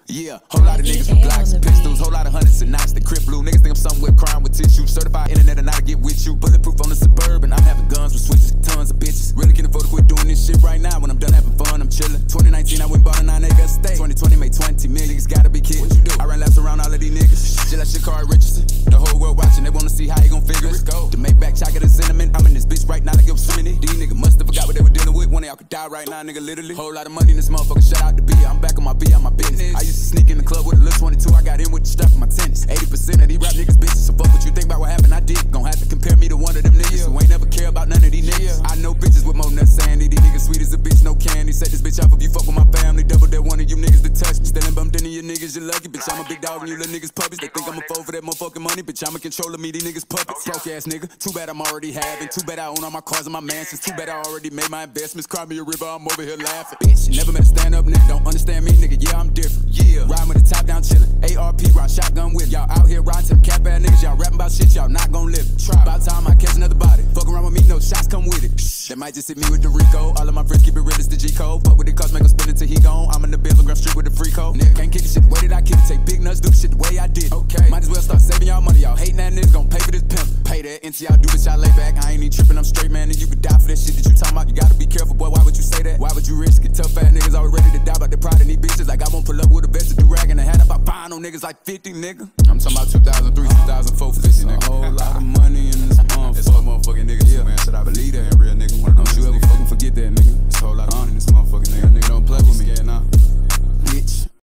Yeah, whole lot of niggas with Glocks and pistols, whole lot of hundreds and knots. They crip blue. Niggas think I'm something with crime with tissue. Certified internet and how to get with you. Bulletproof on the Suburban. I'm having guns with switches, tons of bitches. Really can afford to quit doing this shit right now. When I'm done having fun, I'm chillin'. 2019, I went and bought a 9-acre estate. 2020 made 20 million. Niggas gotta be kidding. What you do? I ran laps around all of these niggas. Shit like Shakari Richardson. The whole world watching, they wanna see how you gon' figure it. To make back chocolate and cinnamon. I'm in this bitch right now like it was swimming. These niggas must have forgot what they were dealing with. One of y'all could die right now, nigga, literally. Whole lot of money in this motherfucker. Shout out to B. I'm back on my B, on my business. I used to sneak in the club with a little 22. I got in with the strap in my tennis. 80% of these rap niggas bitches. So fuck what you think about what happened. I did. Gon' have to compare me to one of them niggas who ain't never care about none of these niggas. I know bitches with more nuts sandy. These niggas sweet as a bitch, no candy. Set this bitch off if you fuck with my family. Double that one of you niggas to touch me. Still bumped into your niggas, you're lucky. Bitch, I'm a big dog and you little niggas puppies. They think I'm a foe for that motherfucking money. Bitch, I'm a controller, me, these niggas puppets. Broke ass nigga. Too bad I'm already having. Too bad I own all my cars and my mansions. Too bad I already made my investments. Cry me a river, I'm over here laughing. Bitch, never met a stand up nigga. Don't understand me, nigga. Yeah, I'm different. Yeah, riding with the top down chillin'. ARP, ride shotgun with y'all out here riding to them cap ass niggas. Y'all rapping about shit, y'all not gon' live. Try about time I catch another body. Fuck around with me, no shots come with it. That might just hit me with the Rico. All of my friends keep it real as the G code. Fuck with the cost, make them spin it till he gone. I'm in the Benz, Gram Street with the free code. Nigga can't kick the shit the way that I kick it. Take big nuts, do the shit the way I did. Okay, might as well start saving y'all money. Y'all hating that nigga, gon' pay for this pimp. Pay that into y'all do, bitch, y'all lay back. I ain't even tripping, I'm straight, man. And you could die for that shit that you talking about. You gotta be careful, boy. Why would you say that? Why would you risk it? Tough ass niggas always ready to die about their pride in these bitches. Like I won't pull up with a vest to do rag and a hat up. I find on niggas like 50, nigga. I'm talking about 2003, 2004 for this nigga. A whole lot of money in this motherfucker. It's all motherfucking niggas, yeah, man. Should I believe that? Real nigga, one of those. Don't you ever fucking forget that, nigga. It's a whole lot of money in this motherfucking nigga. Nigga don't play with me, yeah, nah. Bitch.